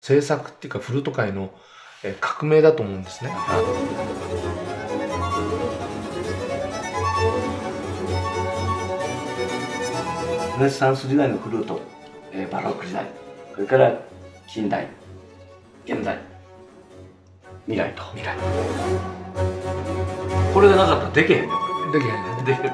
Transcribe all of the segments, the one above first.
制作っていうかフルート界の革命だと思うんですね。 ルネサンス時代のフルート、バロック時代、それから近代、現代、未来と。これがなかったらできへんよ、これ。 できへんね。 できる。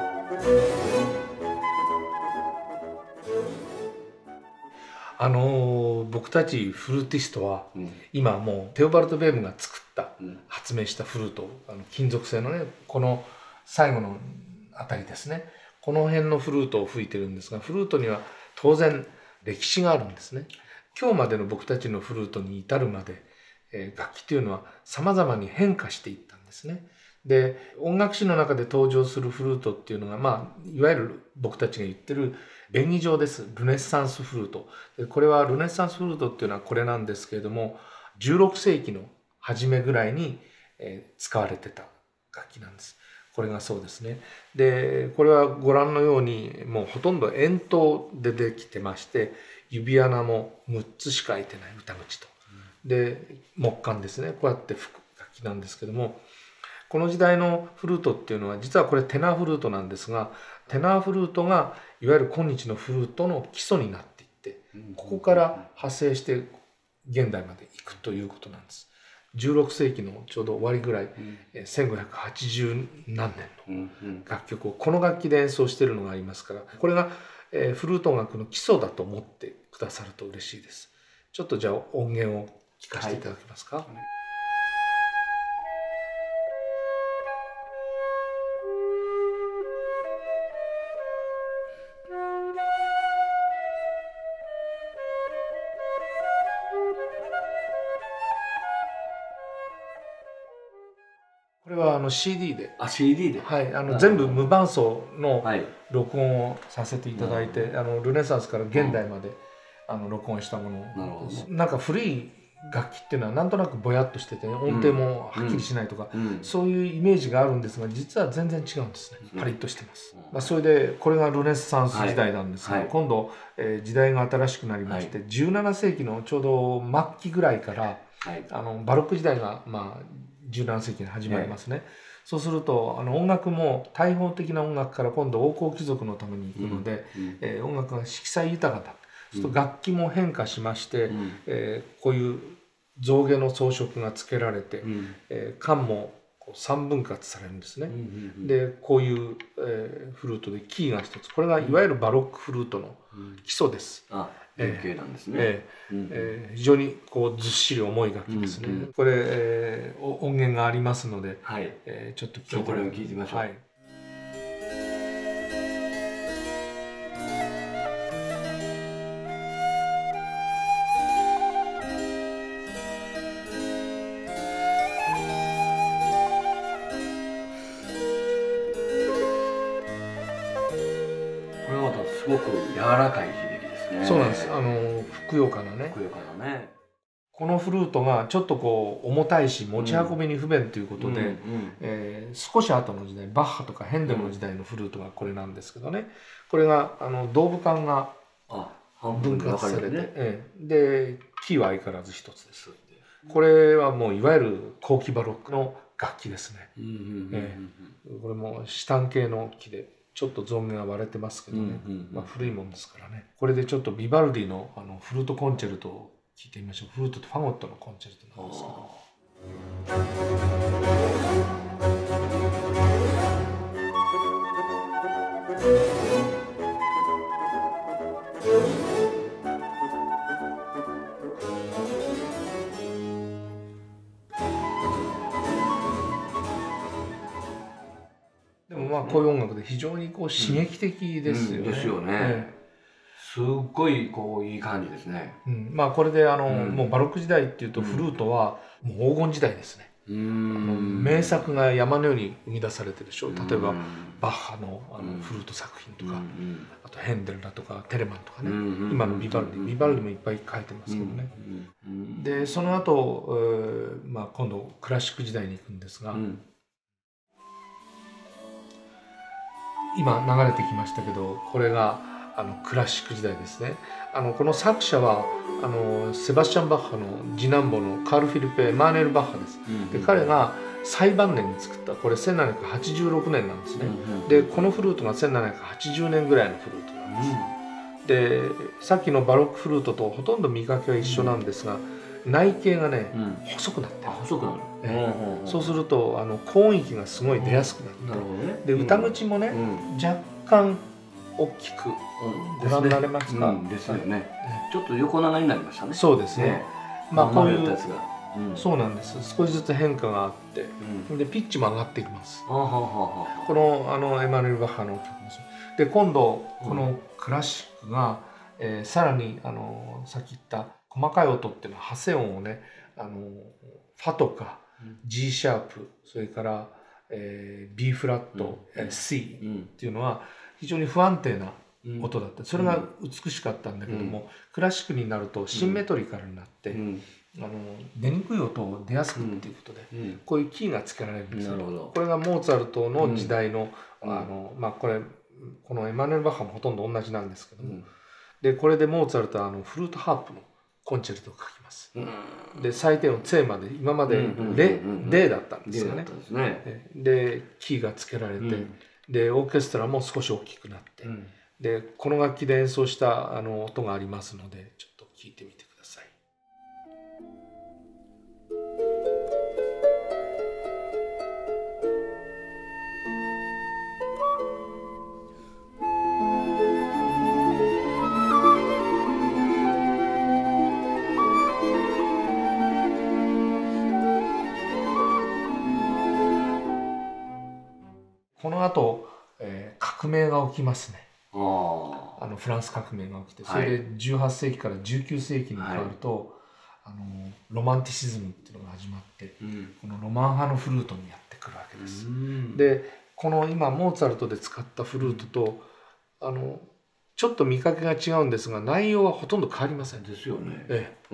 僕たちフルーティストは、今もうテオバルト・ベームが作った、発明したフルート、金属製のね、この最後のあたりですね、この辺のフルートを吹いてるんですが、フルートには当然歴史があるんですね。今日までの僕たちのフルートに至るまで、楽器というのは様々に変化していったんですね。で、音楽史の中で登場するフルートっていうのが、いわゆる僕たちが言ってる便宜上です。ルネッサンスフルート。これはルネッサンスフルートっていうのはこれなんですけれども、16世紀の初めぐらいに使われてた楽器なんです。これがそうですね。で、これはご覧のようにもうほとんど円筒でできてまして、指穴も6つしか開いてない歌口と。で、木管ですね。こうやって吹く楽器なんですけども、この時代のフルートっていうのは実はこれテナーフルートなんですが、テナーフルートがいわゆる今日のフルートの基礎になっていって、ここから派生して現代までいくということなんです。16世紀のちょうど終わりぐらい、1580何年の楽曲をこの楽器で演奏しているのがありますから、これがフルート音楽の基礎だと思ってくださると嬉しいです。ちょっとじゃあ音源を聞かせていただけますか。これはCD で。 CD で。 はい、全部無伴奏の録音をさせていただいて、ルネサンスから現代まで録音したもの。なんか古い楽器っていうのはなんとなくぼやっとしてて、音程もはっきりしないとか、そういうイメージがあるんですが、実は全然違うんですね。パリッとしてます。それでこれがルネサンス時代なんですが、今度時代が新しくなりまして、17世紀のちょうど末期ぐらいからバロック時代が17世紀に始まりますね。そうすると音楽も大砲的な音楽から今度王侯貴族のために行くので、音楽が色彩豊かだ。そうすると楽器も変化しまして、こういう象牙の装飾がつけられて、管も3分割されるんですね。でこういうフルートでキーが一つ、これがいわゆるバロックフルートの基礎です。 原型なんですね。 非常にこうずっしり重い楽器ですね。これ音源がありますので、ちょっと聞いてみましょう。これはまたすごく柔らかい響きですね。 そうなんです。ふくよかなね。このフルートがちょっとこう重たいし持ち運びに不便ということで、少し後の時代、バッハとかヘンデルの時代のフルートがこれなんですけどね、これが胴部管が分割されて、でキーは相変わらず一つです。これはもういわゆる後期バロックの楽器ですね。これもシタン系の木でちょっと象牙が割れてますけどね、古いもんですからね。これでちょっとビバルディのフルートコンチェルトを聞いてみましょう。フルートとファゴットのコンチェルトなんですけど。でもこういう音楽で非常にこう刺激的ですよね。 ですよね。すっごいこういい感じですね。 これでもうバロック時代っていうとフルートはもう黄金時代ですね。名作が山のように生み出されてるでしょ。例えばバッハのフルート作品とか、あとヘンデルだとかテレマンとかね、今のビバルディもいっぱい書いてますけどね。でその後、今度クラシック時代に行くんですが、今流れてきましたけど、これがクラシック時代ですね。この作者はセバスチャン・バッハの次男坊のカール・フィリペ・マーネル・バッハです。で彼が最晩年に作ったこれ1786年なんですね。でこのフルートが1780年ぐらいのフルートなんです。でさっきのバロックフルートとほとんど見かけは一緒なんですが、内径がね、細くなってる。 細くなる。 そうすると高音域がすごい出やすくなって、 なるほどね。 で歌口もね、若干大きくご覧になれますか？ ですよね。ちょっと横長になりましたね。 そうですね。まあこういうやつが、 そうなんです。少しずつ変化があって、でピッチも上がっていきます。このエマヌエル・バッハの曲もそう。で今度このクラシックがさらにさっき言った細かい音っていうのは派生音をね、ファとか G シャープ、それから、B フラット、C っていうのは非常に不安定な音だった。それが美しかったんだけども、クラシックになるとシンメトリカルになって、出にくい音を出やすくっていうことで、こういうキーがつけられるんですよ。これがモーツァルトの時代の、まあこのエマヌエル・バッハもほとんど同じなんですけども、でこれでモーツァルトはフルートハープのコンチェルトを書きます。で最低音ツェまで今までレだったんですよね。でキーがつけられて、でオーケストラも少し大きくなって、でこの楽器で演奏した音がありますのでちょっと聞いてみてください。この後、革命が起きますね。フランス革命が起きて、それで18世紀から19世紀に変わると、ロマンティシズムっていうのが始まって、このロマン派のフルートにやってくるわけです。でこの今モーツァルトで使ったフルートとちょっと見かけが違うんですが、内容はほとんど変わりません。 ですよね。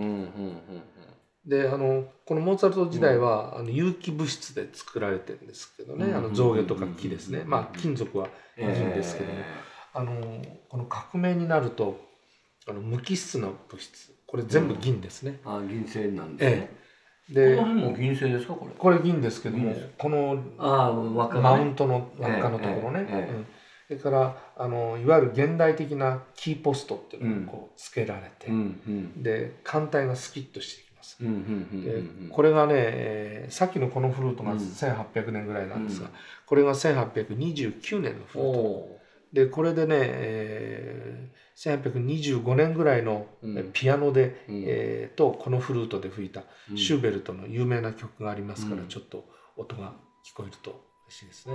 でこのモーツァルト時代は有機物質で作られてるんですけどね、象牙とか木ですね。まあ金属はいるんですけども、この革命になると無機質な物質、これ全部銀ですね。 銀製なんですね。 でこの辺も銀製ですか？ これ銀ですけども、このマウントの輪っかのところね、それからいわゆる現代的なキーポストっていうのがこうつけられて、で艦隊がスキッとしていきます。でこれがね、さっきのこのフルートが1800年ぐらいなんですが、これが1829年のフルートで、これでね、1825年ぐらいのピアノで、とこのフルートで吹いたシューベルトの有名な曲がありますから、ちょっと音が聞こえると嬉しいですね。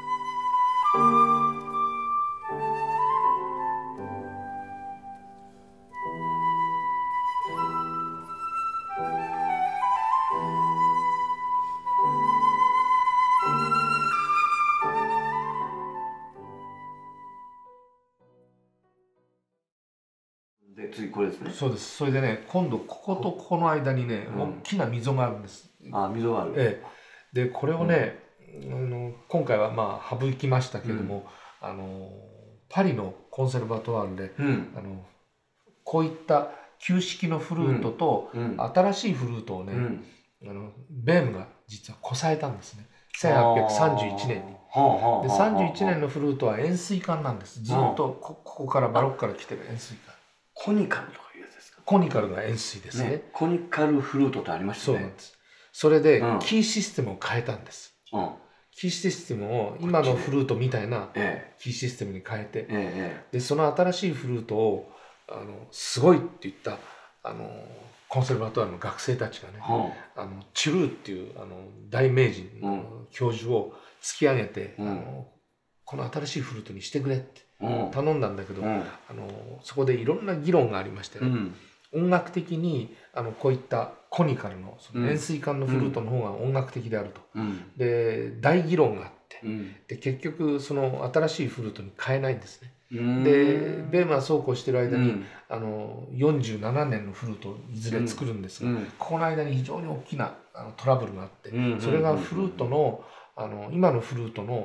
で次これですね。 そうです。それでね、今度こことここの間にね、大きな溝があるんです。 溝がある。 でこれをね、今回はまあ省きましたけども、パリのコンセルバトワールで、こういった旧式のフルートと新しいフルートをね、ベームが実はこさえたんですね。1831年に。で31年のフルートは円錐管なんです。ずっとここからバロックから来てる円錐管。 コニカルとかいうやつですか？ コニカルが円錐ですね。 コニカルフルートってありましたね。 そうなんです。それでキーシステムを変えたんです。キーシステムを今のフルートみたいなキーシステムに変えて、でその新しいフルートをすごいって言ったコンセルバトワールの学生たちがね、チュルーっていう大名人の教授を突き上げて、この新しいフルートにしてくれって頼んだんだけど、そこでいろんな議論がありましてね、音楽的にこういったコニカルの円錐管のフルートの方が音楽的であると、で大議論があって、で結局その新しいフルートに変えないんですね。でベームはそうこうしてる間に47年のフルートをいずれ作るんですが、ここの間に非常に大きなトラブルがあって、それがフルートの今のフルートの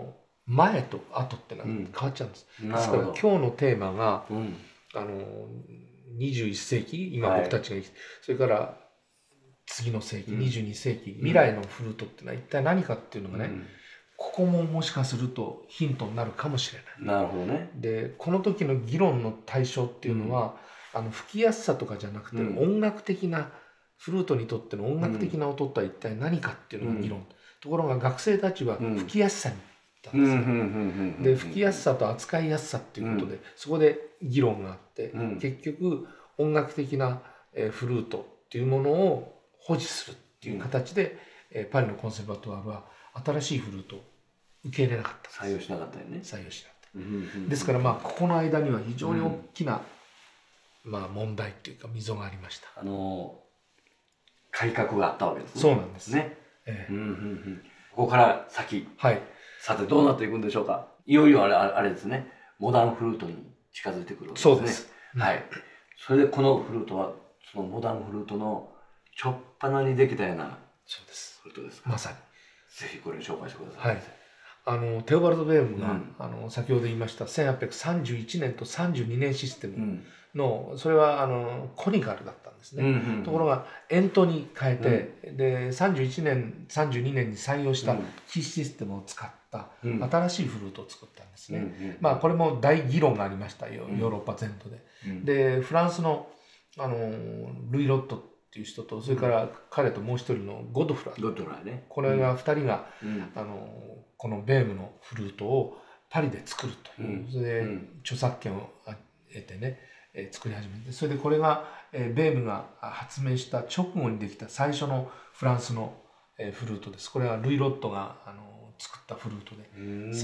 前と後ってのは変わっちゃうんです。ですから今日のテーマが、21世紀、今僕たちが生きて、それから次の世紀、22世紀、未来のフルートっていうのは一体何かっていうのがね、ここももしかするとヒントになるかもしれない。 なるほどね。 でこの時の議論の対象っていうのは、吹きやすさとかじゃなくて、音楽的なフルートにとっての音楽的な音とは一体何かっていうのが議論。ところが学生たちは吹きやすさに行ったんですね。で吹きやすさと扱いやすさっていうことで、そこで議論があって、結局音楽的なフルートっていうものを保持するっていう形で、パリのコンセバトワールは新しいフルートを受け入れなかった。 採用しなかったよね。 採用しなかった。ですからここの間には非常に大きな、問題っていうか溝がありました。 改革があったわけですね。 そうなんですね。ここから先、さてどうなっていくんでしょうか。いよいよあれですね、モダンフルートに近づいてくるわけですね。 そうです。 はい。それでこのフルートはそのモダンフルートのちょっぱなにできたようなフルートです。 まさに。 ぜひこれを紹介してください。 テオバルト・ベームが、先ほど言いました1831年と32年システムの、それはコニカルだったんですね。ところが円筒に変えて、で31年32年に採用したキーシステムを使った新しいフルートを作ったんですね。これも大議論がありましたよ、ヨーロッパ全土で。でフランスのルイ・ロットっていう人と、それから彼ともう一人のゴドフラーね、これが2人がこのベームのフルートをパリで作るという、それで著作権を得てね作り始めて、それでこれがベームが発明した直後にできた最初のフランスのフルートです。これはルイ・ロットが作ったフルートで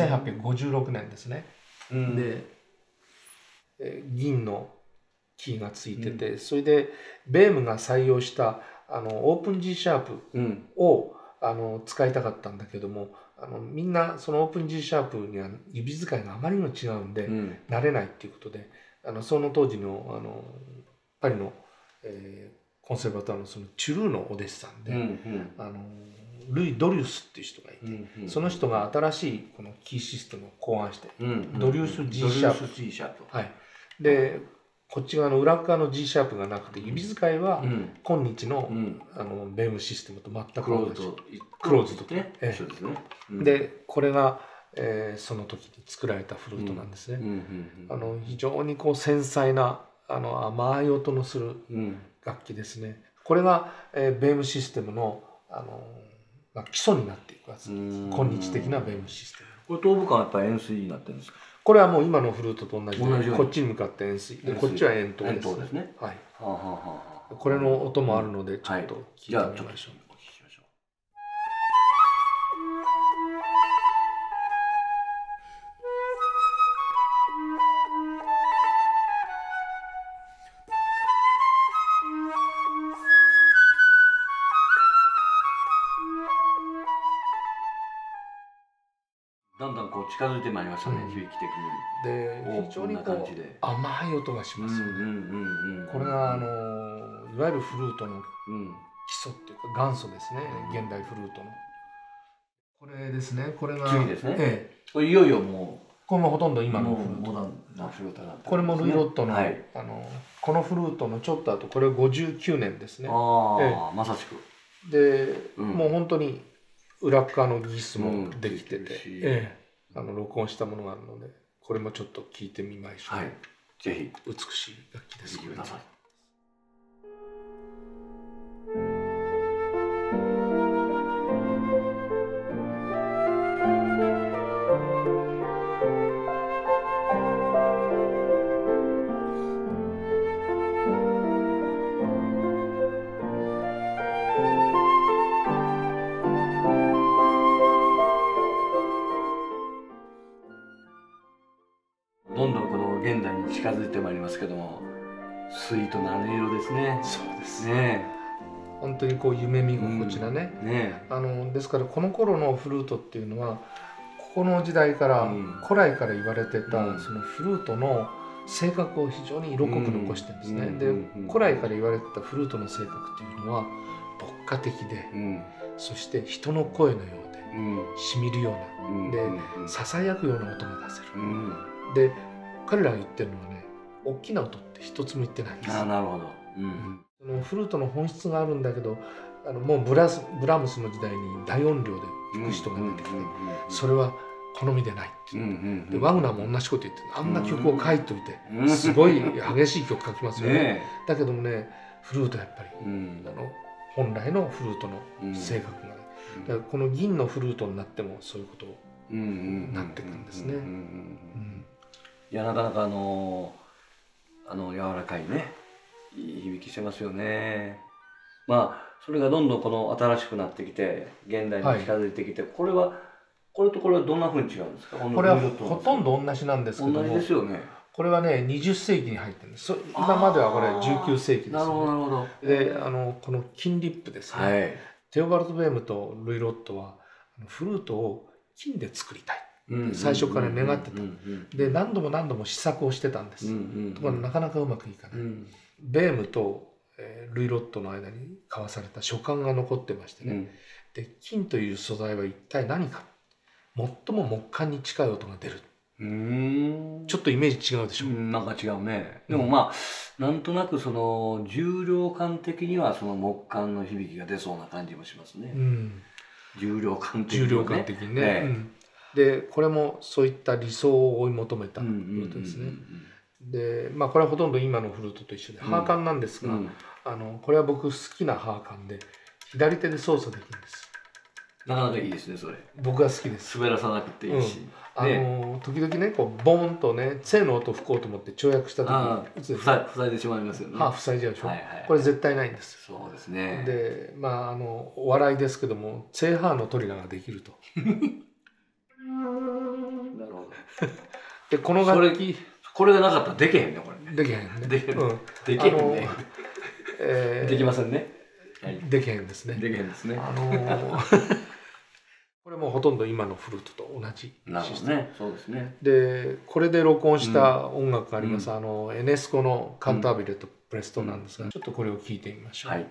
1856年ですね。で銀のキーがついてて、それでベームが採用したオープン G シャープを使いたかったんだけども、みんなそのオープン G シャープには指使いがあまりにも違うんで、慣れないっていうことで、その当時のパリのコンセルバトワールのそのチュルーのお弟子さんで、ルイ・ドリュスっていう人がいて、その人が新しいこのキーシステムを考案して、ドリュース G シャープ。はい。でこっち側の裏側の G シャープがなくて、指使いは今日のベームシステムと全く同じ。クローズとね。でこれがその時に作られたフルートなんですね。非常に繊細な甘い音のする楽器ですね。これがベームシステムの基礎になっていくわけです。今日的なベームシステム。 これ頭部間はやっぱり円錐になってるんですか。 これはもう今のフルートと同じで、こっちに向かって円錐で、こっちは円筒です。 ですね。 はい。これの音もあるのでちょっと聞いてみましょう。 だんだん近づいてまいりましたね、響き的に。 で非常に甘い音がしますよね。これがいわゆるフルートの基礎っていうか元祖ですね、現代フルートの。これですね、これが次ですね。これいよいよもうこれもほとんど今のフルート。これもルイ・ロットのこのフルートのちょっと後、これ59年ですね。 まさしく。 でもう本当に裏側の技術もできてて、録音したものがあるので、これもちょっと聞いてみましょう。 ぜひ。 美しい楽器です。 ください。どんどんこの現代に近づいてまいりますけども、スイートな音色ですね。 そうですね。本当に夢見心地なね。ですからこの頃のフルートっていうのは、ここの時代から古来から言われてたそのフルートの性格を非常に色濃く残してるんですね。で古来から言われてたフルートの性格っていうのは、 牧歌的で、 うん、 そして人の声のようで、 うん、 しみるような、で、ささやくような音が出せる。で、彼らが言ってるのはね、大きな音って一つも言ってないんです。 あ、なるほど。 そのフルートの本質があるんだけど、もうブラームスの時代に大音量で吹く人が出てきて、それは好みでないっていう。で、ワグナーも同じこと言ってる。あんな曲を書いといて、すごい激しい曲書きますよね。だけどもね、フルートはやっぱり、本来のフルートの性格がね、だからこの銀のフルートになってもそういうことになってくるんですね。 いや、なかなか柔らかいね、いい響きしてますよね。まあそれがどんどんこの新しくなってきて現代に近づいてきて、これとこれはどんなふうに違うんですか？ これはほとんど同じなんですけども、 同じですよね。 これはね20世紀に入ってるんです。今まではこれ19世紀ですね。 なるほどなるほど。 でこの金リップですね、テオバルト・ベームとルイ・ロットはフルートを金で作りたい最初から願ってた。で何度も試作をしてたんです。ところがなかなかうまくいかない。ベームとルイ・ロットの間に交わされた書簡が残ってましてね、で金という素材は一体何か、最も木管に近い音が出る。ちょっとイメージ違うでしょ。 なんか違うね。でもまあなんとなくその重量感的にはその木管の響きが出そうな感じもしますね。重量感的にね。でこれもそういった理想を追い求めたフルートですね。でまあこれはほとんど今のフルートと一緒でハーカンなんですが、これは僕好きなハーカンで左手で操作できるんです。 なかなかいいですねそれ。 僕は好きです。 滑らさなくていいし、 時々ねこうボーンとね正の音を吹こうと思って跳躍した時に塞いでしまいますよね。 塞いじゃうでしょ。これ絶対ないんです。 そうですね。 でまあお笑いですけども正ハーのトリガーができると。 なるほど。 でこの楽器これがなかったらできへんねこれ。 できへんね。 できへんね。できませんね。 できへんですね。 できへんですね。 これもほとんど今のフルートと同じシステム。ね、そうですね。 でこれで録音した音楽があります。エネスコのカンタービレとプレストなんですが、ちょっとこれを聞いてみましょう。はい。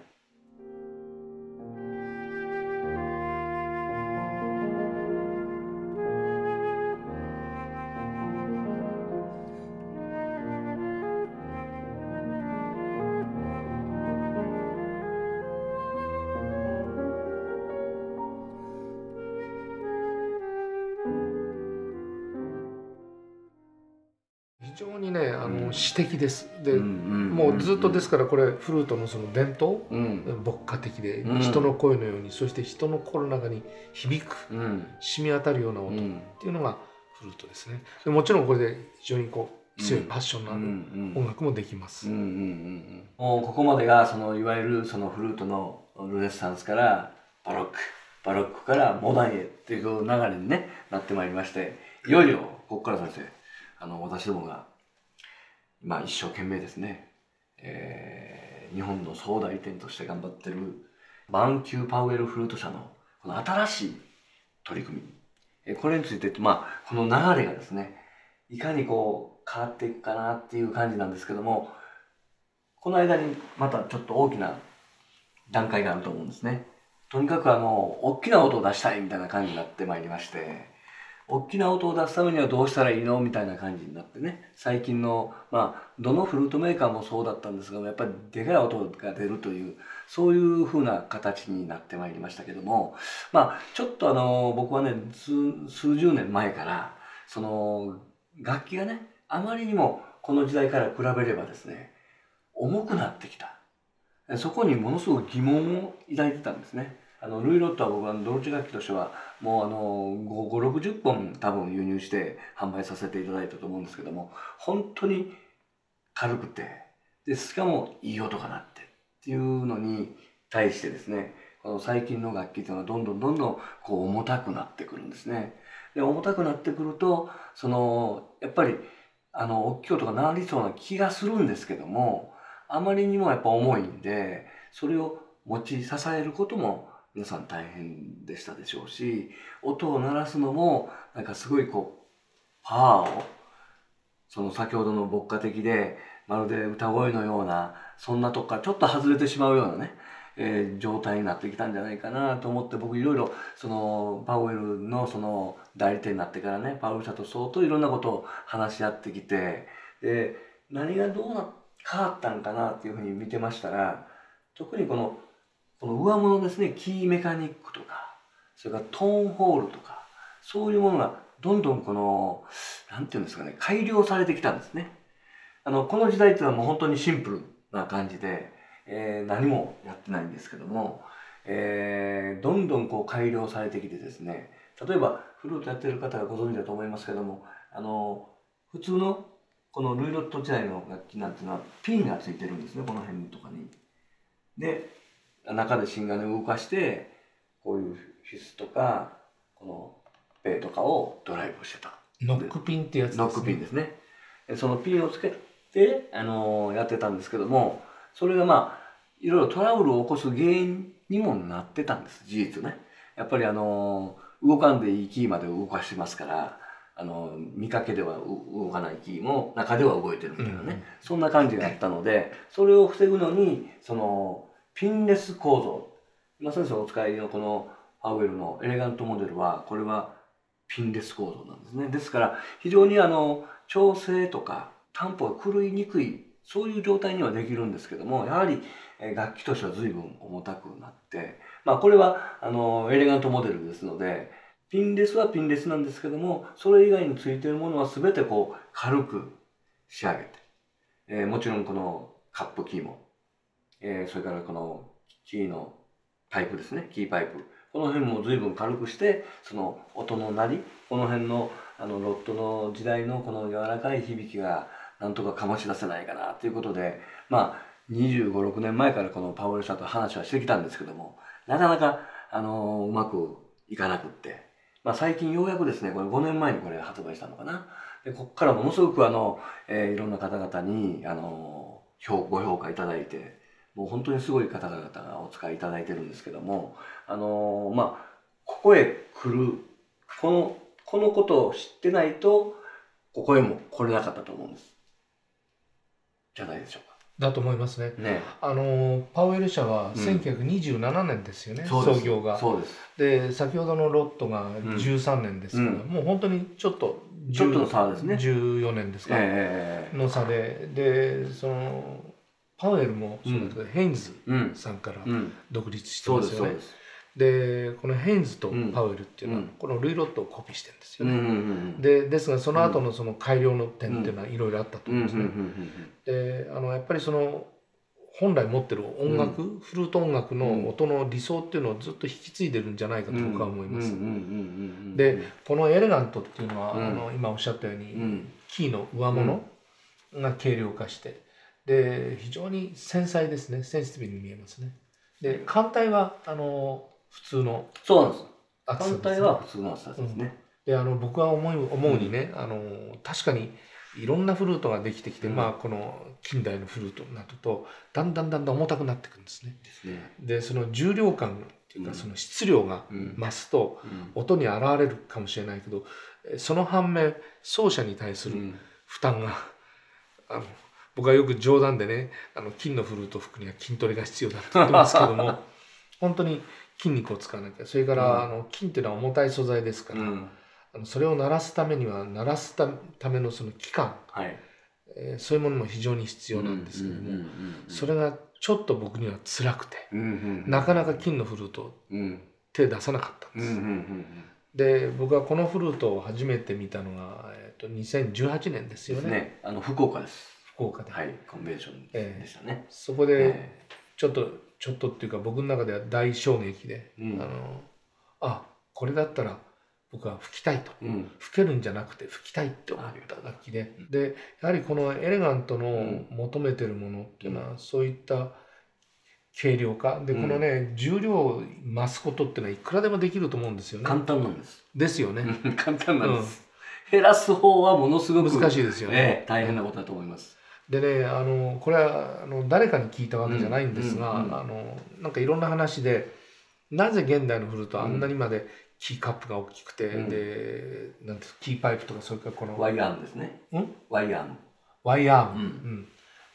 非常にね詩的です。でもうずっとですからこれフルートのその伝統、牧歌的で人の声のように、そして人の心の中に響く、染み渡るような音っていうのがフルートですね。でもちろんこれで非常にこう強いパッションのある音楽もできます。 もうここまでがそのいわゆるそのフルートのルネッサンスからバロックからモダンへっていう流れにねなってまいりまして、いよいよここから先生私どもが今一生懸命ですね、日本の総代店として頑張ってるバンキュー・パウエルフルート社のこの新しい取り組み、これについてこの流れがですねいかにこう変わっていくかなっていう感じなんですけども、この間にまたちょっと大きな段階があると思うんですね。とにかく大きな音を出したいみたいな感じになってまいりまして、大きな音を出すためにはどうしたらいいのみたいな感じになってね、最近のどのフルートメーカーもそうだったんですが、やっぱりでかい音が出るというそういう風な形になってまいりましたけども、ちょっと僕はね数十年前からその楽器がねあまりにもこの時代から比べればですね重くなってきた。そこにものすごく疑問を抱いてたんですね。ルイ・ロットは僕はドルチェ楽器としてはもう560本多分輸入して販売させていただいたと思うんですけども、本当に軽くてでしかもいい音が鳴ってっていうのに対してですね、この最近の楽器というのはどんどんこう重たくなってくるんですね。で重たくなってくるとやっぱり大きい音が鳴りそうな気がするんですけども、あまりにもやっぱ重いんでそれを持ち支えることも皆さん大変でしたでしょうし、音を鳴らすのもなんかすごいこうパワーを先ほどの牧歌的でまるで歌声のようなそんなとこからちょっと外れてしまうようなね、 状態になってきたんじゃないかなと思って、僕いろいろそのパウエルのその代理店になってからね、パウエル社と相当いろんなことを話し合ってきて、で何がどう変わったんかなっていうふうに見てましたら、特にこの上物ですね、キーメカニックとか、それからトーンホールとか、そういうものがどんどんなんていうんですかね、改良されてきたんですね。この時代っていうのはもう本当にシンプルな感じで、何もやってないんですけども、どんどん改良されてきてですね、例えばフルートやってる方がご存知だと思いますけども、普通のこのルイロット時代の楽器なんていうのはピンがついてるんですね、この辺とかに。で、中で芯金を動かして、こういうフィスとか、このペイとかをドライブしてた。 ノックピンってやつですね。 ノックピンですね。そのピンをつけて、やってたんですけども、それがいろいろトラブルを起こす原因にもなってたんです、事実ね。やっぱり動かんでいいキーまで動かしてますから、見かけでは動かないキーも中では動いてるみたいなね、そんな感じがあったので、それを防ぐのにピンレス構造、今先生お使いのこのパウエルのエレガントモデルは、これはピンレス構造なんですね。ですから非常に調整とかタンポが狂いにくい、そういう状態にはできるんですけども、やはり楽器としては随分重たくなって、これはエレガントモデルですので、ピンレスはピンレスなんですけども、それ以外についているものは全て軽く仕上げて、もちろんこのカップキーも、それからこのキーのパイプですね、キーパイプ、この辺も随分軽くして、その音の鳴り、この辺のロットの時代のこの柔らかい響きがなんとか醸し出せないかなということで、25、6年前からこのパウエル社と話はしてきたんですけども、なかなかうまくいかなくって、最近ようやくですね、これ5年前にこれ発売したのかな。でここからものすごくいろんな方々にご評価いただいて、もう本当にすごい方々がお使いいただいてるんですけども、ここへ来る、このことを知ってないと、ここへも来れなかったと思うんです。じゃないでしょうか。 だと思いますね。パウエル社は1927年ですよね、創業が。 そうです。 で、先ほどのロットが13年ですから、もう本当にちょっとの差ですね。 14年ですか、の差で、パウエルもそうだけど、ヘインズさんから独立してますよね。でこのヘインズとパウエルっていうのは、このルイロットをコピーしてるんですよね。ですがその後のその改良の点っていうのはいろいろあったと思うんですね。でやっぱり本来持ってる音楽、フルート音楽の音の理想っていうのをずっと引き継いでるんじゃないかと僕は思います。でこのエレガントっていうのは、今おっしゃったように、キーの上物が軽量化して、で非常に繊細ですね、センシティブに見えますね。で艦隊は普通のそうなんです。艦隊は普通の厚さですね。 で僕は思うにね、確かにいろんなフルートができてきて、この近代のフルートになるとだんだん重たくなっていくんですね。でその重量感っていうか、その質量が増すと音に現れるかもしれないけど、その反面奏者に対する負担が僕はよく冗談でね、金のフルートを吹くには筋トレが必要だって言ってますけども本当に筋肉を使わなきゃ。それから金っていうのは重たい素材ですから、それを鳴らすためには鳴らすためのその期間、そういうものも非常に必要なんですけども、それがちょっと僕には辛くて、なかなか金のフルートを手出さなかったんです。で僕はこのフルートを初めて見たのが、2018年ですよね。 福岡です。 福岡で、 コンベンションでしたね。 そこでちょっとっていうか僕の中では大衝撃で、これだったら僕は吹きたいと、吹けるんじゃなくて吹きたいって思った楽器で、やはりこのエレガントの求めてるものっていうのは、そういった軽量化で、このね重量を増すことっていうのはいくらでもできると思うんですよね。 簡単なんです。 ですよね。 簡単なんです。減らす方はものすごく難しいですよね。 大変なことだと思います。 でね、これは誰かに聞いたわけじゃないんですが、なんかいろんな話で、なぜ現代のフルートはあんなにまでキーカップが大きくて、でなんてキーパイプとか、それからこのワイヤームですね。ワイヤーム。 ワイヤーム。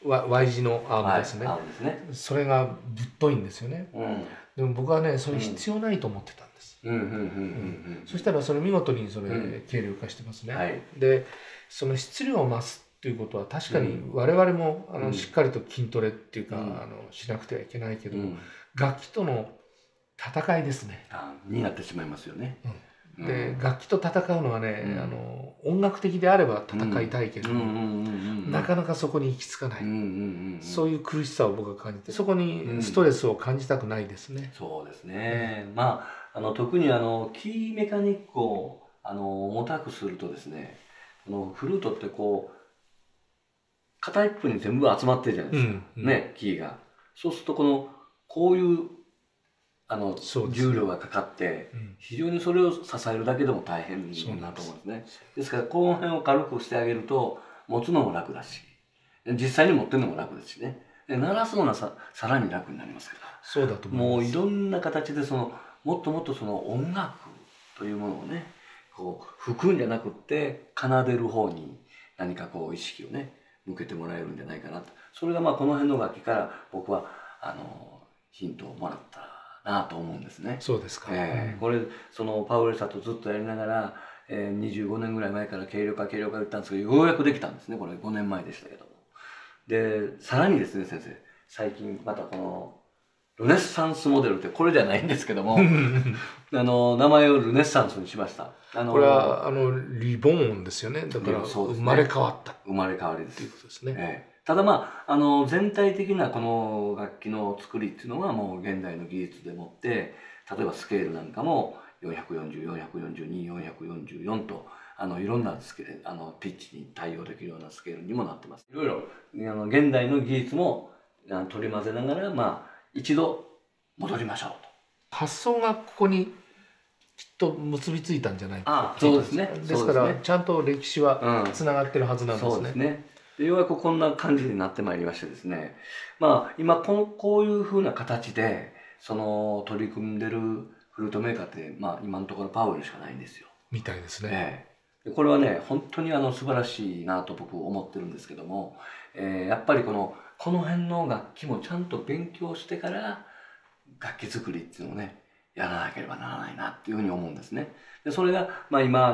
Y 字のアームですね、 アームですね。 それがぶっといんですよね。でも僕はねそれ必要ないと思ってたんです。そしたらそれ見事にそれ軽量化してますね。でその質量を増すっていうことは確かに我々もしっかりと筋トレっていうかしなくてはいけないけど、楽器との戦いですね。 になってしまいますよね。 で楽器と戦うのはね、音楽的であれば戦いたいけどなかなかそこに行き着かない、そういう苦しさを僕は感じて、そこにストレスを感じたくないですね。 そうですね。まあ特にキーメカニックを重たくするとですね、フルートってこう片一方に全部集まってるじゃないですか、ね、キーが。そうするとこういう重量がかかって非常にそれを支えるだけでも大変だと思うんですね。ですからこの辺を軽くしてあげると持つのも楽だし、実際に持ってるのも楽ですしね。で鳴らすのがさらに楽になりますから。 そうだと思います。 もういろんな形でもっともっと音楽というものをねこう吹くんじゃなくって奏でる方に何か意識をね向けてもらえるんじゃないかなと。それがこの辺の楽器から僕はヒントをもらったなと思うんですね。 そうですか。 これパウエルさんとずっとやりながら、25年ぐらい前から軽量化言ったんですけど、ようやくできたんですね。これ5年前でしたけども。でさらにですね先生、最近またルネッサンスモデルってこれじゃないんですけども名前をルネッサンスにしました。 これはリボーンですよね。だから生まれ変わった、 生まれ変わりですということですね。 ただ全体的なこの楽器の作りっていうのはもう現代の技術でもって、例えばスケールなんかも440、442、444といろんなピッチに対応できるようなスケールにもなってます。いろいろ現代の技術も取り混ぜながら一度戻りましょうと。 発想がここにきっと結びついたんじゃないか。 そうですね。 ですからちゃんと歴史はつながってるはずなんですね。 そうですね。でようやくこんな感じになってまいりましてですね、今こういうふうな形で取り組んでるフルートメーカーって今のところパウエルしかないんですよ。 みたいですね。 これはね本当に素晴らしいなと僕思ってるんですけども、やっぱりこの辺の楽器もちゃんと勉強してから楽器作りっていうのをねやらなければならないなっていうふうに思うんですね。でそれが今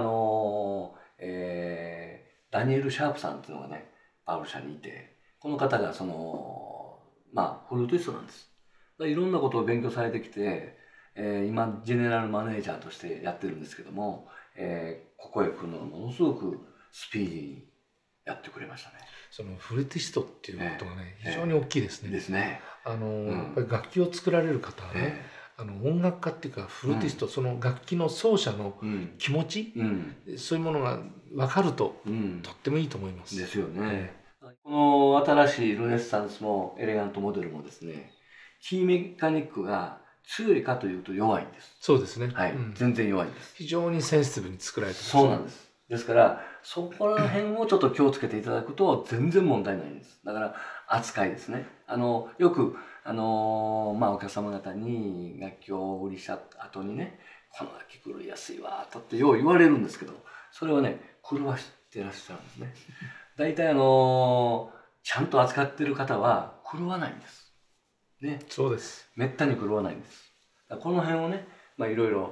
ダニエル・シャープさんっていうのがねパウエル社にいて、この方がフルートリストなんです。いろんなことを勉強されてきて、今ジェネラルマネージャーとしてやってるんですけども、ここへ来るのをものすごくスピーディーにやってくれましたね。 そのフルーティストっていうことがね、非常に大きいですね。 ですね。 やっぱり楽器を作られる方はね、音楽家っていうかフルーティスト、その楽器の奏者の気持ち、そういうものが分かると、とってもいいと思います。 ですよね。この新しいルネッサンスもエレガントモデルもですね、キーメカニックが強いかというと弱いんです。 そうですね。 全然弱いんです。 非常にセンシティブに作られてます。 そうなんです。ですからそこら辺をちょっと気をつけていただくと全然問題ないんです。だから扱いですね。よくお客様方に楽器をお売りした後にね、この楽器狂いやすいわとってよう言われるんですけど、それはね狂わしてらっしゃるんですね。大体ちゃんと扱ってる方は狂わないんです。ね。 そうです。 めったに狂わないんです。この辺をね、いろいろ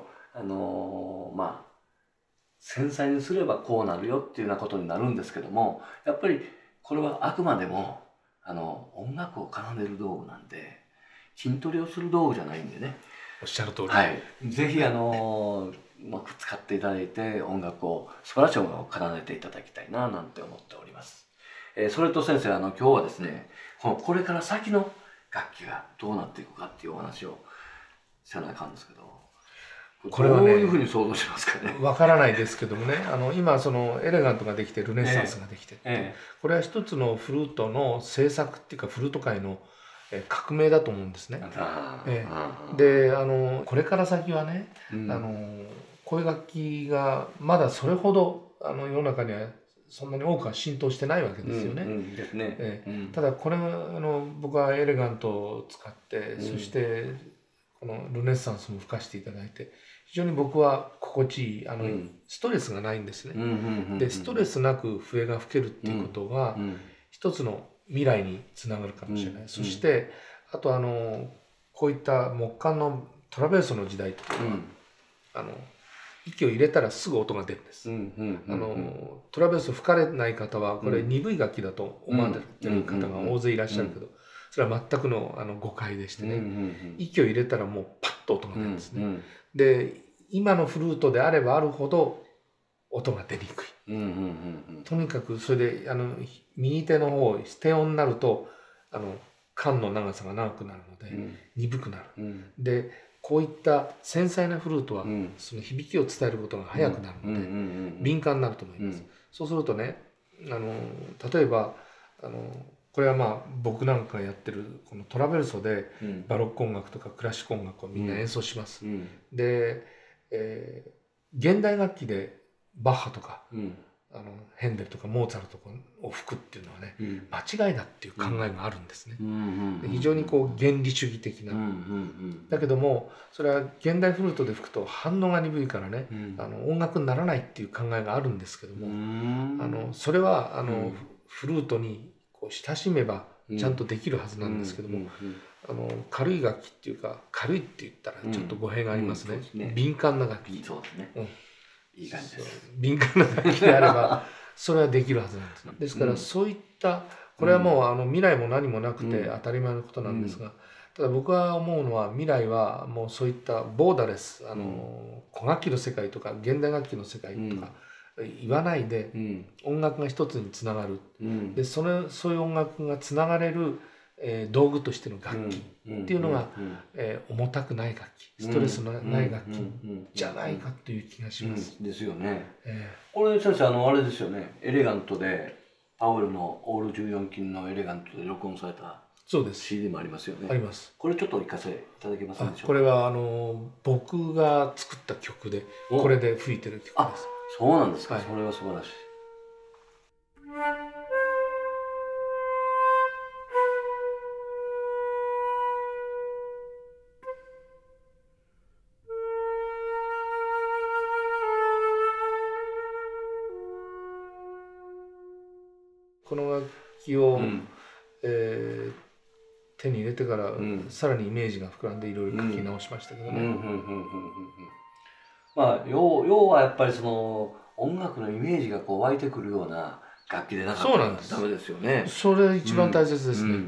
繊細にすればこうなるよっていうようなことになるんですけども、やっぱりこれはあくまでも音楽を奏でる道具なんで、筋トレをする道具じゃないんでね。 おっしゃる通り。 ぜひうまく使っていただいて素晴らしい音楽を奏でていただきたいななんて思っております。それと先生今日はですね、これから先の楽器がどうなっていくかっていうお話をせなあかんですけど、これはねどういうふうに想像しますかね。 わからないですけどもね、今エレガントができてルネッサンスができて、これは一つのフルートの制作っていうかフルート界の革命だと思うんですね。でこれから先はね、こういう楽器がまだそれほど世の中にはそんなに多くは浸透してないわけですよね。ただこれ僕はエレガントを使って、そしてこのルネッサンスも吹かしていただいて非常に僕は心地いいストレスがないんですね。でストレスなく笛が吹けるっていうことが一つの未来につながるかもしれない。そしてあとこういった木管のトラベルソの時代っていうのは、息を入れたらすぐ音が出るんです。トラベルソ吹かれない方はこれ鈍い楽器だと思われてる方が大勢いらっしゃるけど、それは全くの誤解でしてね、息を入れたらもうパッと音が出るんですね。で今のフルートであればあるほど音が出にくい。とにかくそれで右手の方低音になると管の長さが長くなるので鈍くなる。でこういった繊細なフルートはその響きを伝えることが早くなるので敏感になると思います。そうするとね例えばこれはまあ僕なんかがやってるこのトラベルソでバロック音楽とかクラシック音楽をみんな演奏します。で、現代楽器でバッハとかヘンデルとかモーツァルトを吹くっていうのはね、間違いだっていう考えがあるんですね。非常にこう原理主義的な。だけどもそれは現代フルートで吹くと反応が鈍いからね、音楽にならないっていう考えがあるんですけども、それはフルートにこう親しめばちゃんとできるはずなんですけども、軽い楽器っていうか、軽いって言ったらちょっと語弊がありますね。敏感な楽器。 そうですね。いい感じです。 敏感な楽器であればそれはできるはずなんです。ですからそういったこれはもう未来も何もなくて当たり前のことなんですが、ただ僕は思うのは未来はもうそういったボーダレス古楽器の世界とか現代楽器の世界とか言わないで音楽が一つにつながる。でそういう音楽がつながれる道具としての楽器っていうのが重たくない楽器、ストレスのない楽器じゃないかという気がします。 ですよね。これ先生あれですよね。エレガントでパウエルのオール14金のエレガントで録音された CD もありますよね。 あります。 これちょっと聞かせていただけますでしょうか。 これは僕が作った曲でこれで吹いてる曲です。 そうなんですか。それは素晴らしい。 この楽器を、手に入れてから、さらにイメージが膨らんでいろいろ書き直しましたけどね。 まあ要はやっぱりその音楽のイメージがこう湧いてくるような楽器でなかったらダメですよね。 それ一番大切ですね。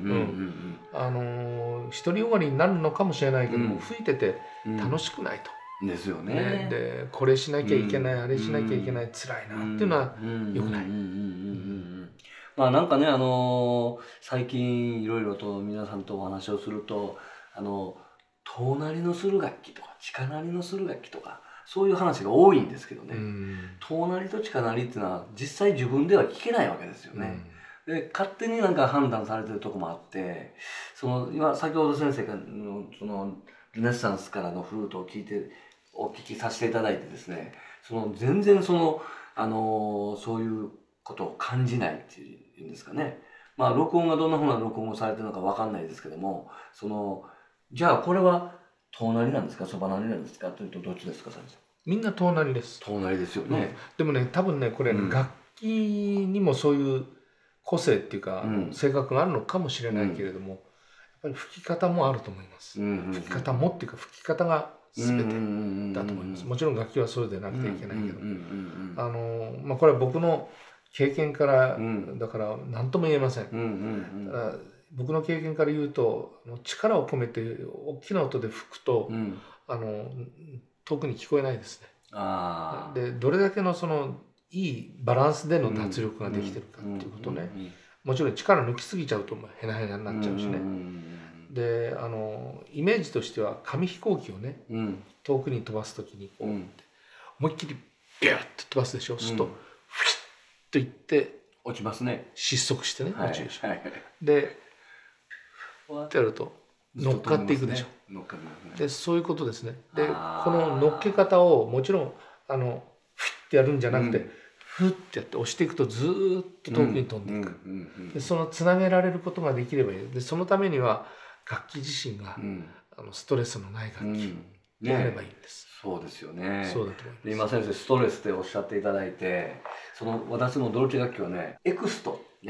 独りよがりになるのかもしれないけども、吹いてて楽しくないと。 ですよね。 でこれしなきゃいけない、あれしなきゃいけない、辛いなっていうのはよくない。 まあなんかね最近いろいろと皆さんとお話をすると遠鳴りのする楽器とか近鳴りのする楽器とかそういう話が多いんですけどね、遠鳴りと近鳴りっていうのは実際自分では聞けないわけですよね。で勝手になんか判断されてるとこもあって、今先ほど先生がルネッサンスからのフルートをお聞きさせていただいてですね、全然そういうことを感じないっていうんですかね。まあ録音がどんなふうな録音をされてるのかわかんないですけども、じゃあこれは遠鳴りなんですか、そば鳴りなんですかというとどっちですか先生。 みんな遠鳴りです。 遠鳴りですよね。 でもね多分ねこれ楽器にもそういう個性っていうか性格があるのかもしれないけれども、やっぱり吹き方もあると思います。吹き方もっていうか吹き方が全てだと思います。もちろん楽器はそれでなくてはいけないけど、まあこれは僕の経験からだから何とも言えません。僕の経験から言うと力を込めて大きな音で吹くと遠くに聞こえないですね。でどれだけのいいバランスでの脱力ができてるかっていうことね。もちろん力抜きすぎちゃうとヘナヘナになっちゃうしね。でイメージとしては紙飛行機をね遠くに飛ばす時にこう思いっきりビューッと飛ばすでしょ。するとフィッといって落ちますね。 失速してね落ちるでしょ。でってやると乗っかっていくでしょ。でそういうことですね。でこの乗っけ方をもちろんフィッてやるんじゃなくてフッてやって押していくとずーっと遠くに飛んでいく。でつなげられることができればいい。でそのためには楽器自身がストレスのない楽器であればいいんです。 そうですよね。 そうだと思います。 今先生ストレスっておっしゃっていただいて、私のドルチェ楽器はねエクストね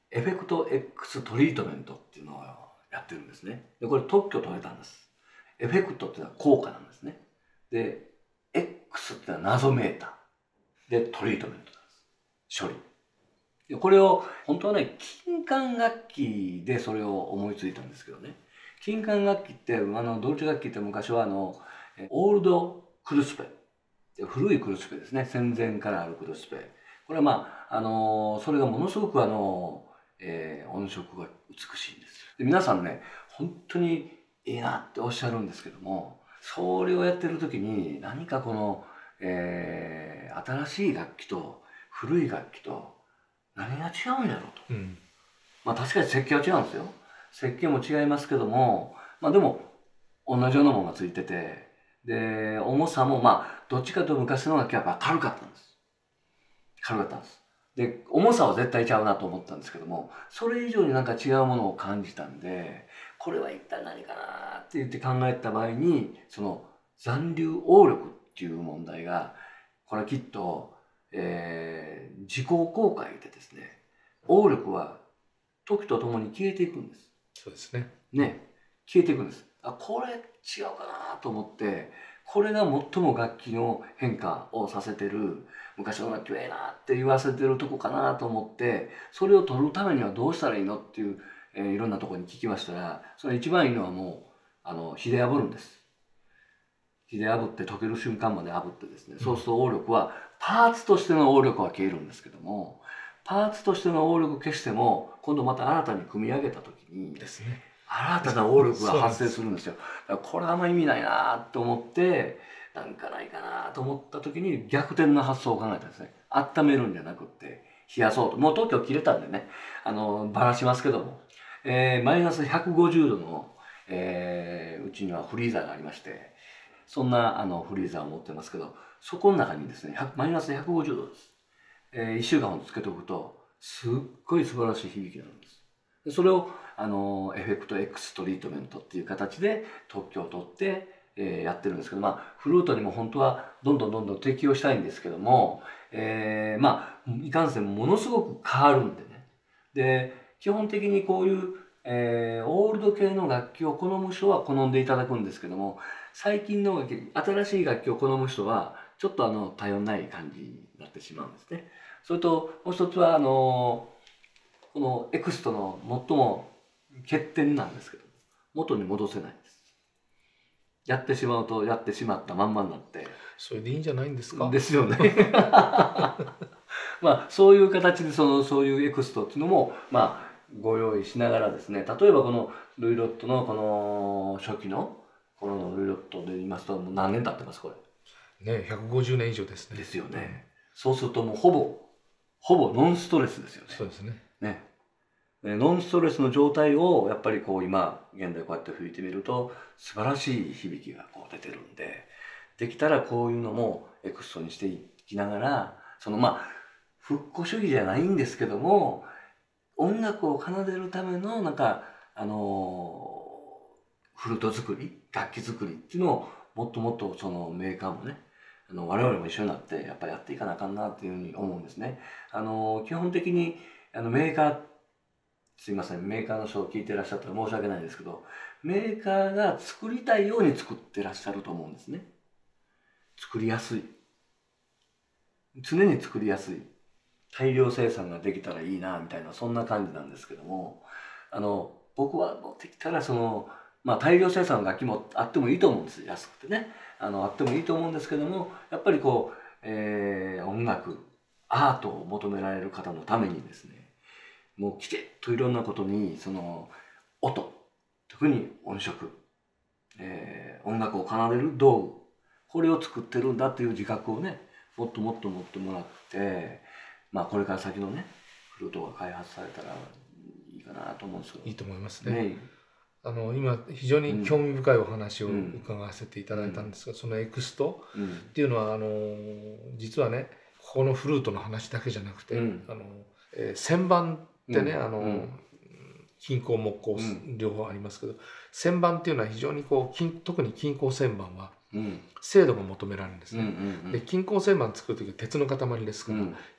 エフェクト X トリートメントっていうのをやってるんですね。でこれ特許取れたんです。エフェクトっていうのは効果なんですね。で X っていうのは謎メーターでトリートメントなんです。処理でこれを本当はね金管楽器でそれを思いついたんですけどね。金管楽器ってドルチェ楽器って昔はオールドクルスペ、古いクルスペですね。戦前からあるクルスペ。これはそれがものすごく音色が美しいんですよ。で皆さんね本当にいいなっておっしゃるんですけども、それをやってる時に何かこの、新しい楽器と古い楽器と何が違うんやろうと、確かに設計は違うんですよ。設計も違いますけども、でも同じようなものがついてて、で重さもどっちかというと昔の楽器はやっぱ軽かったんです。軽かったんです。で重さは絶対ちゃうなと思ったんですけども、それ以上になんか違うものを感じたんで、これは一体何かなって言って考えた場合に、その残留応力っていう問題がこれはきっと、時効効果でですね、応力は時とともに消えていくんです。 そうですね。 消えていくんです。これ違うかなと思って、これが最も楽器の変化をさせてる、昔の楽器はええなって言わせてるとこかなと思って、それを取るためにはどうしたらいいのっていう、いろんなところに聞きましたら、それ一番いいのはもう火で炙るんです。火で炙って溶ける瞬間まで炙ってですね、そうすると応力はパーツとしての応力は消えるんですけども、パーツとしての応力消しても今度また新たに組み上げた時にですね、 新たな応力が発生するんですよ。だからこれはあんま意味ないなと思って、なんかないかなと思った時に逆転の発想を考えたんですね。温めるんじゃなくって冷やそうと。もう特許切れたんでね、ばらしますけども、マイナス150度の、うちにはフリーザーがありまして、そんなフリーザーを持ってますけど、そこの中にですねマイナス150度です、1週間ほどつけておくとすっごい素晴らしい響きになるんです。でそれをエフェクト X トリートメントっていう形で特許を取って、やってるんですけど、フルートにも本当はどんどん適用したいんですけども、いかんせんものすごく変わるんでね。で基本的にこういう、オールド系の楽器を好む人は好んでいただくんですけども、最近の楽器、新しい楽器を好む人はちょっと頼んない感じになってしまうんですね。それともう一つはこのエクストの最も欠点なんですけど、元に戻せないんです。やってしまうとやってしまったまんまになって、 それでいいんじゃないんですか。 ですよね。そういう形でそういうエクストっていうのもご用意しながらですね、例えばこのルイロットのこの初期のこのルイロットで言いますともう何年経ってますこれ。ね、150年以上ですね。 ですよね。そうするともうほぼノンストレスですよね。 そうですね。 ノンストレスの状態をやっぱり今現代こうやって吹いてみると素晴らしい響きが出てるんで、できたらこういうのもエクストにしていきながら、復古主義じゃないんですけども、音楽を奏でるためのフルート作り、楽器作りっていうのをもっともっとそのメーカーもね、我々も一緒になってやっぱりやっていかなあかんなっていうふうに思うんですね。基本的にメーカー、すいません、メーカーの人を聞いてらっしゃったら申し訳ないんですけど、メーカーが作りたいように作ってらっしゃると思うんですね。作りやすい。常に作りやすい。大量生産ができたらいいなみたいな、そんな感じなんですけども、僕はできたら大量生産の楽器もあってもいいと思うんですよ。安くてね。あってもいいと思うんですけども、やっぱり音楽、アートを求められる方のためにですね、もうきちっといろんなことに音、特に音色、音楽を奏でる道具、これを作ってるんだっていう自覚をね、もっともっと持ってもらって、これから先のねフルートが開発されたらいいかなと思うんですよ。 いいと思いますね。今非常に興味深いお話を伺わせていただいたんですが、そのエクストっていうのは実はね、ここのフルートの話だけじゃなくて、旋盤ってね、金鋼木工両方ありますけど、旋盤っていうのは非常に特に金鋼旋盤は精度が求められるんですね。で金鋼旋盤作る時は鉄の塊ですから、切っ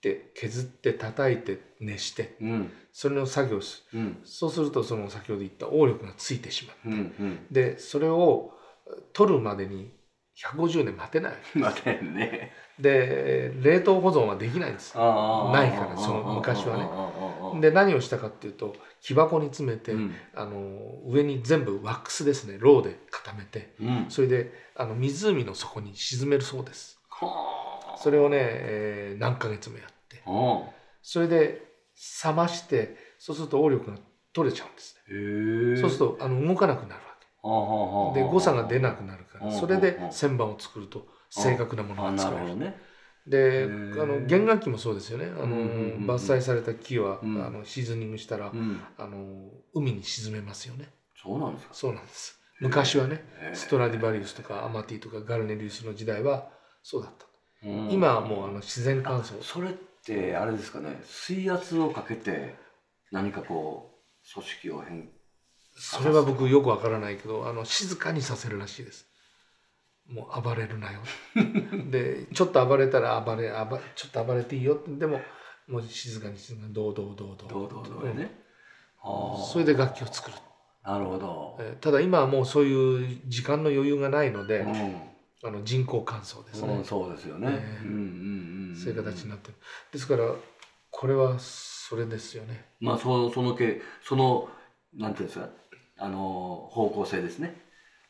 って削って叩いて熱して、それの作業をする、そうするとその先ほど言った応力がついてしまって、でそれを取るまでに150年待てない。 待てんね。 で冷凍保存はできないんです。ないからその昔はね。で何をしたかっていうと木箱に詰めて、上に全部ワックスですね、ろうで固めて、それで湖の底に沈めるそうです。それをね、何ヶ月もやって、それで冷まして、そうすると応力が取れちゃうんですね。そうすると動かなくなるわけで、誤差が出なくなるから、それで旋盤を作ると正確なものが作れる。で弦楽器もそうですよね。伐採された木はシーズニングしたら海に沈めますよね。 そうなんですか。 そうなんです。昔はね、ストラディバリウスとかアマティとかガルネリウスの時代はそうだった。今はもう自然乾燥。 それってあれですかね、水圧をかけて何かこう組織をそれは僕よくわからないけど静かにさせるらしいです。もう暴れるなよでちょっと暴れたらちょっと暴れていいよ、でももう静かに堂々ね、それで楽器を作る。 なるほど。 ただ今はもうそういう時間の余裕がないので、人工乾燥ですね。 そうですよね。 そういう形になってる。ですからこれはそれですよね。 まあそのなんていうんですか、方向性ですね。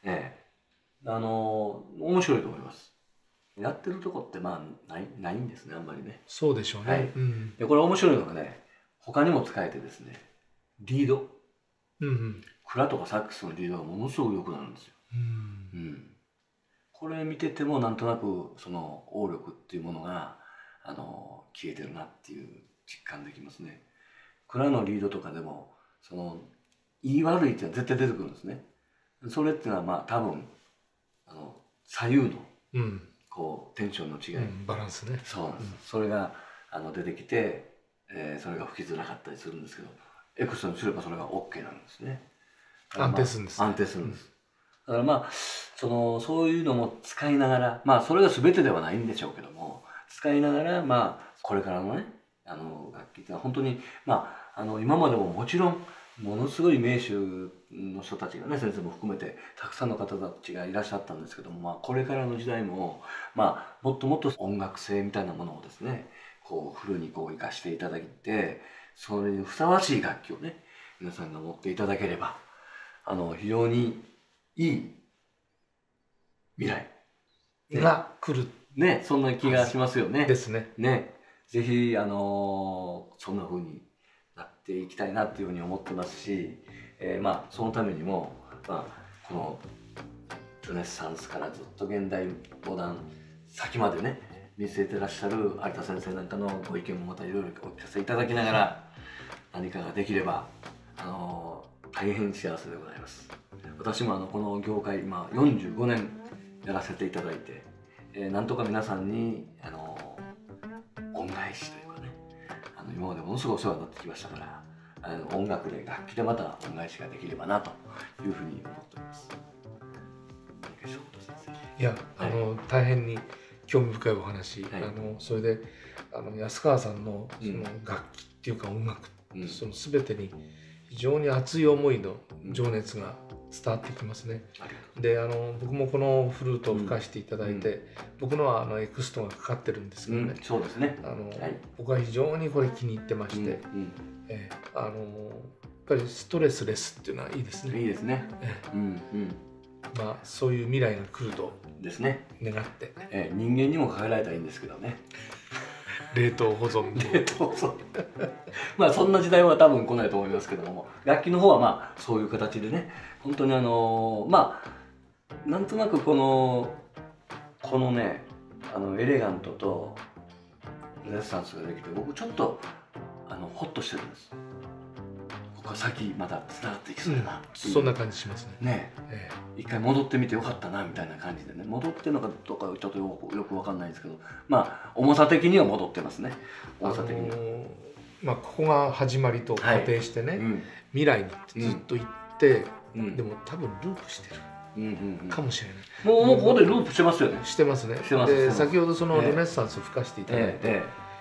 面白いと思います。やってるとこってまあないんですね、あんまりね。 そうでしょうね。 でこれ面白いのがね、他にも使えてですね、リード、クラとかサックスのリードがものすごく良くなるんですよ。これ見ててもなんとなくその応力っていうものが消えてるなっていう実感できますね。クラのリードとかでもその言い悪いっていうのは絶対出てくるんですね。それっていうのはまあ多分左右のこうテンションの違い、 バランスね。 そうなんです。それが出てきて、それが吹きづらかったりするんですけど、エクストにすればそれが OK なんですね。 安定するんです。 安定するんです。だからまあそういうのも使いながら、まあそれが全てではないんでしょうけども、使いながらまあこれからのね楽器って本当にまあ今までももちろんものすごい名手の人たちがね、先生も含めてたくさんの方たちがいらっしゃったんですけども、まあこれからの時代もまあもっともっと音楽性みたいなものをですね、こうフルにこう生かしていただいて、それにふさわしい楽器をね皆さんが持っていただければ非常にいい未来が来るね、そんな気がしますよね。 ですね。 ね、ぜひそんな風になっていきたいなっていうふうに思ってますし、まあそのためにも、まあ、このルネッサンスからずっと現代モダン先までね見据えてらっしゃる有田先生なんかのご意見もまたいろいろお聞かせいただきながら何かができれば大変幸せでございます。私もこの業界今45年やらせていただいて、なんとか皆さんに恩返しというかね、今までものすごいお世話になってきましたから、音楽で楽器でまた恩返しができればなというふうに思っております。 いや、大変に興味深いお話、それで安川さんのその楽器っていうか音楽、その全てに非常に熱い思いの情熱が伝わってきますね。で僕もこのフルートを吹かしていただいて、僕のはエクストがかかってるんですけどね、 そうですね、 僕は非常にこれ気に入ってまして、やっぱりストレスレスっていうのはいいですね。 いいですね。 まあそういう未来が来るとですね願って、 人間にもかけられたらいいんですけどね。 冷凍保存冷凍保存まあそんな時代は多分来ないと思いますけども、楽器の方はまあそういう形でね、本当にまあなんとなくこのねエレガントとルネッサンスができて、僕ちょっとホッとしてるんです。ここは先またつながっていきそうだなっていう、 そんな感じしますね。 一回戻ってみてよかったなみたいな感じでね、戻ってるのかどうかちょっとよくわかんないですけど、まあ重さ的には戻ってますね。重さ的にはまあここが始まりと仮定してね、未来にずっと行って、でも多分ループしてるかもしれない。 もうここでループしてますよね。 してますね。で先ほどそのルネッサンスを吹かしていただいて、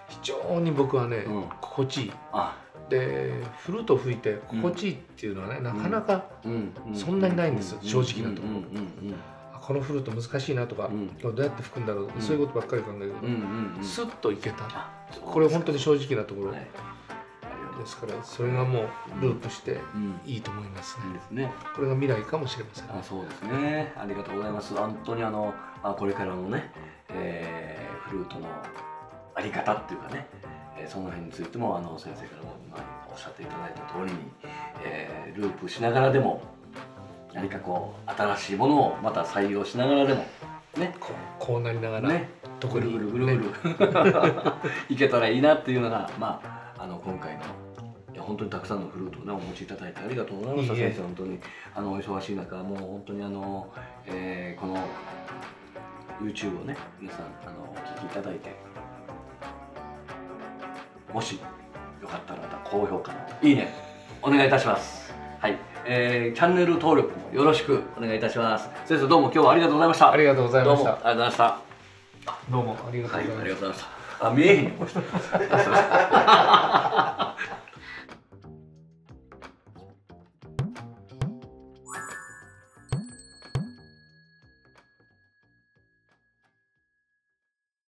非常に僕はね、心地いい。でフルートを吹いて心地いいっていうのはね、なかなかそんなにないんです、正直なところ。このフルート難しいなとか、どうやって吹くんだろう、そういうことばっかり考えるけど、スッといけた。これ本当に正直なところですから、それがもうループしていいと思いますね。これが未来かもしれません。 そうですね。ありがとうございます。本当にこれからのね、フルートのあり方っていうかね、その辺についても先生からも今おっしゃっていただいた通りに、ループしながらでも何かこう新しいものをまた採用しながらでもね、 こうなりながらね、ぐるぐるぐるぐるいけたらいいなっていうのが、まあ今回の本当にたくさんのフルートをねお持ちいただいてありがとうございました。先生本当にお忙しい中もう本当にこの YouTube をね皆さんお聞きいただいて、もしよかったらまた高評価のいいねお願いいたします。はい、チャンネル登録もよろしくお願いいたします。先生どうも今日はありがとうございました。 ありがとうございました。 どうもありがとうございました。 どうもありがとうございました。 ありがとうございました。見えへんよこれ。